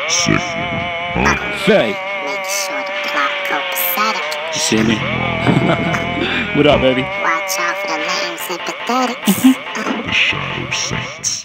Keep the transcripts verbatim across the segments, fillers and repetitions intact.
Sick. Huh? Faye. Make sure the plot copacetic. You see me? What up, baby? Watch out for the lame sympathetics. The Shadow Saints.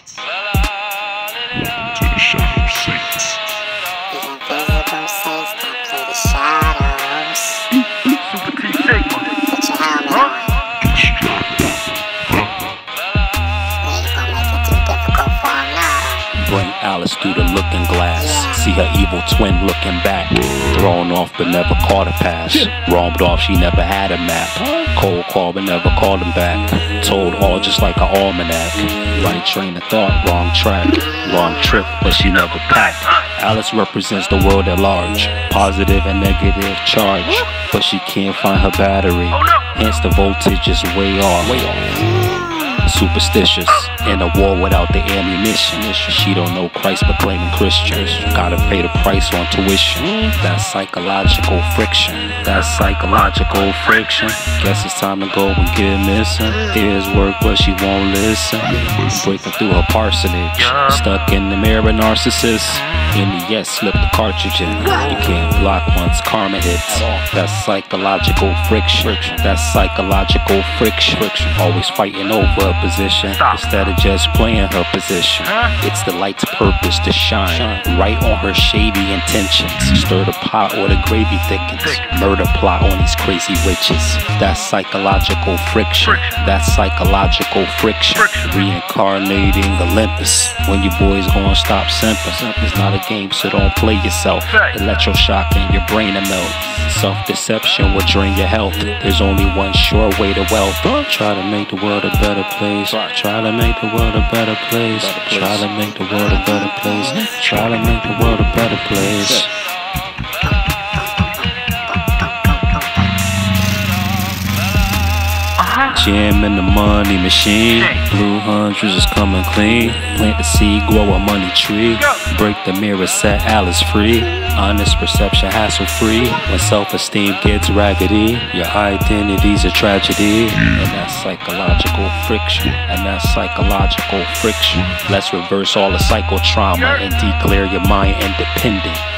Welcome to the Shadow Saints. The invisible saints that play the shadows. Super T Sigma. Put your helmet on. Get strapped in. Huh? We ain't gonna make it too difficult for him now. Bring Alice through the looking glass. See her evil twin looking back. Thrown off but never caught a pass. Roamed off, she never had a map. Cold call but never called him back. Told all just like an almanac. Right train of thought, wrong track. Long trip but she never packed. Alice represents the world at large. Positive and negative charge. But she can't find her battery. Hence the voltage is way off. Way off. Superstitious, in a war without the ammunition. She don't know Christ but claiming Christians. Gotta pay the price on tuition. That's psychological friction. That's psychological friction. Guess it's time to go and get missing. Ears work but she won't listen. Breaking through her parsonage. Stuck in the mirror narcissist. In the yes, slip the cartridge in. You can't block once karma hits. That's psychological friction. That's psychological friction. Always fighting over a position instead of just playing her position. It's the light's purpose to shine right on her shady intentions. Stir the pot or the gravy thickens. Murder plot on these crazy witches. That's psychological friction. That's psychological friction. Reincarnating Olympus. When your boys gonna stop simping. It's not a game, so don't play yourself. Electroshock in your brain and melt. Self-deception will drain your health. There's only one sure way to wealth. Try to make the world a better place. Try to make the world a better place. Try to make the world a better place. Try to make the world a better place. Jam in the money machine. Blue hundreds is coming clean. Plant the seed, grow a money tree. Break the mirror, set Alice free. Honest perception, hassle free. When self-esteem gets raggedy, your identity's a tragedy. And that's psychological friction. And that's psychological friction. Let's reverse all the psychotrauma and declare your mind independent.